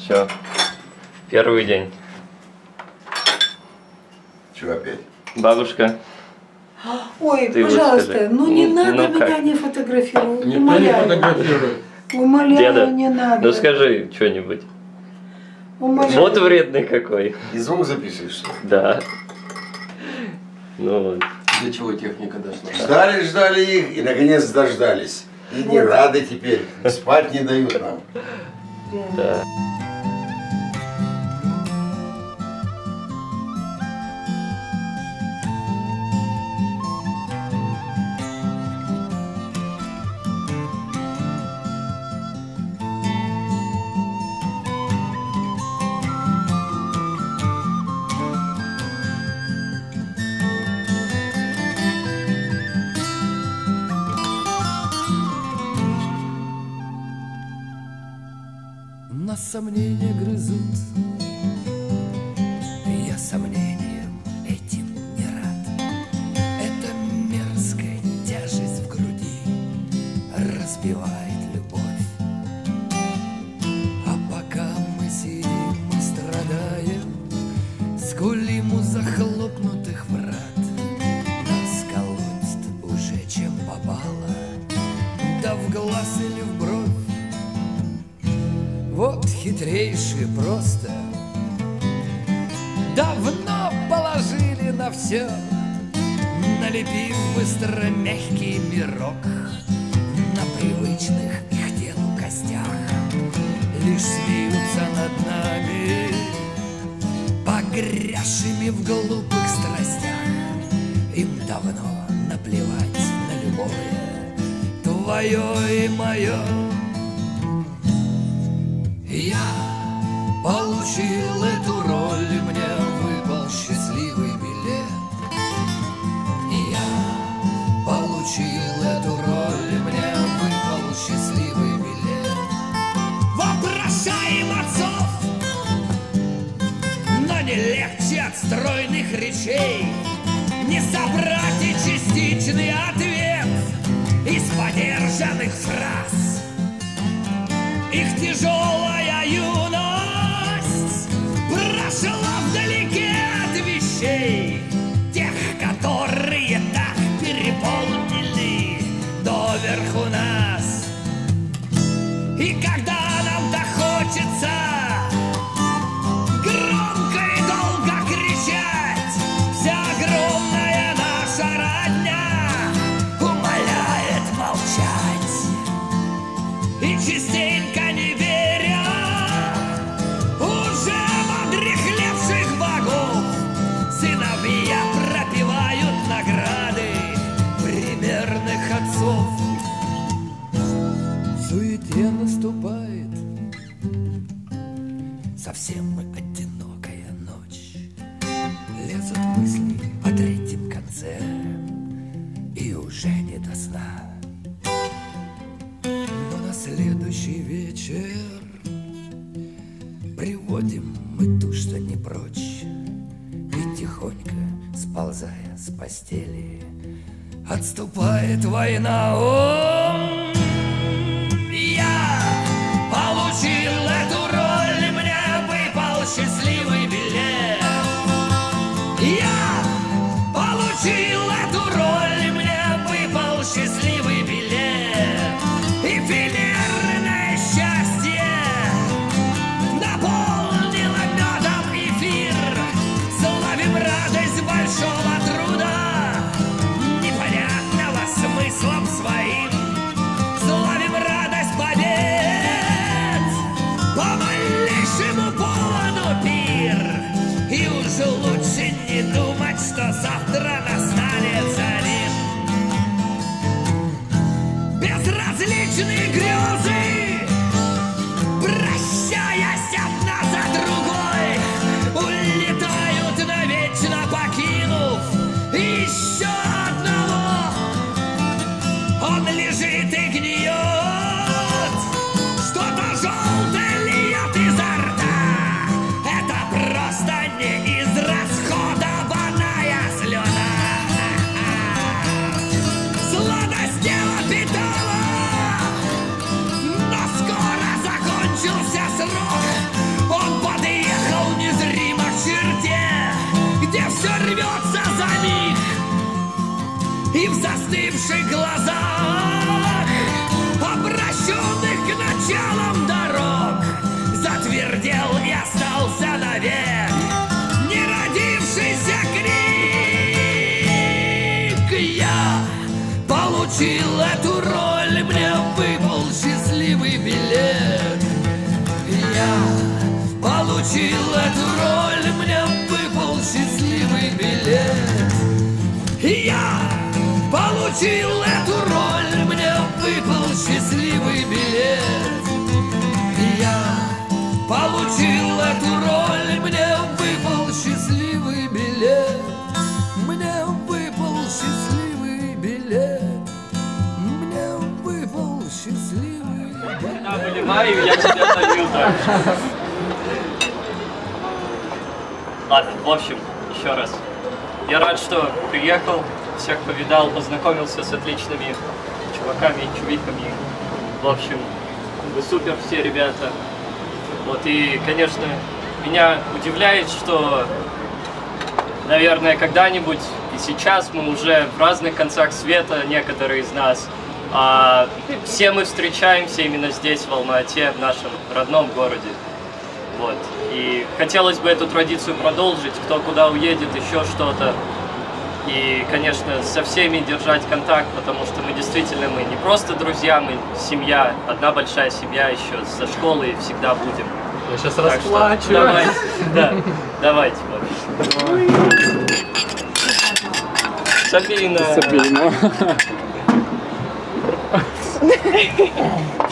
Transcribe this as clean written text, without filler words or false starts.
Все. Первый день. Чего опять? Бабушка. Ой, Ты пожалуйста, ну не надо ну меня как? не фотографировать. Никто не Умоляю. фотографирует. Умоляю, Деда, не надо. ну скажи что-нибудь. Умоляю. Вот вредный какой. И звук записываешь, что ли? Да. Ну вот. До чего техника дошла? Ждали их и наконец дождались. И не Вот. рады теперь. Спать не дают нам. Да. Нас сомнения грызут, я сомнением этим не рад. Эта мерзкая тяжесть в груди разбивает любовь. А пока мы сидим и страдаем, скулим у захлопнутых врат. Нас колотит уже чем попало, да в глаз или в бровь. Вот хитрейшие просто давно положили на все, налепив быстро мягкий мирок на привычных их телу костях. Лишь смеются над нами, погрязшими в глупых страстях. Им давно наплевать на любое твое и мое. Я получил эту роль, и мне выпал счастливый билет. Я получил эту роль, и мне выпал счастливый билет. Вопрошаем отцов, но не легче от стройных речей не собрать и частичный ответ из подержанных фраз. Их тяжелая юность прошла вдалеке от вещей, тех, которые так переполнили доверху нас. И когда нам-то хочется громко и долго кричать, вся огромная наша родня умоляет молчать. И частенько не веря уже в одряхлевших богов, сыновья пропивают награды примерных отцов. В суете наступает совсем одинокая ночь. Лезут мысли о третьем конце, и уже не до сна. На следующий вечер приводим мы ту, что не прочь, и тихонько, сползая с постели, отступает война. О, я получил эту роль, мне выпал счастливый билет. Я получил эту роль, мне выпал счастливый билет. Эфемерное счастье наполнило медом эфир. Славим радость большого труда, непонятного смыслом своим. Славим радость побед, по малейшему поводу пир. И уже лучше не думать, что завтра настанет зарим. Безразличные грезы, прощаясь одна за другой, улетают навечно, покинув еще одного. Он лежит и гниет, что-то желтое льет изо рта. Это просто не израсходованная слюна. Сладость тела питала рвется за миг, и в застывших глазах, обращенных к началам дорог, затвердел и остался навек неродившийся крик. Я получил эту роль, мне выпал счастливый билет. Я получил эту роль, мне выпал счастливый билет. Я получил эту роль, мне выпал счастливый билет. Я получил эту роль, мне выпал счастливый билет. Мне выпал счастливый билет. Мне выпал счастливый билет. Я выливаю, я тебе даю так. Ладно, в общем, еще раз. Я рад, что приехал, всех повидал, познакомился с отличными чуваками и чувиками. В общем, вы супер все ребята. Вот, и, конечно, меня удивляет, что, наверное, когда-нибудь и сейчас мы уже в разных концах света, некоторые из нас, все мы встречаемся именно здесь, в Алма-Ате, в нашем родном городе. Вот. И хотелось бы эту традицию продолжить, кто куда уедет, еще что-то. И, конечно, со всеми держать контакт, потому что мы действительно, мы не просто друзья, мы семья, одна большая семья еще со школы, и всегда будем. Я сейчас Так что расплачу. давайте, да, давайте, Сабина. Сабина.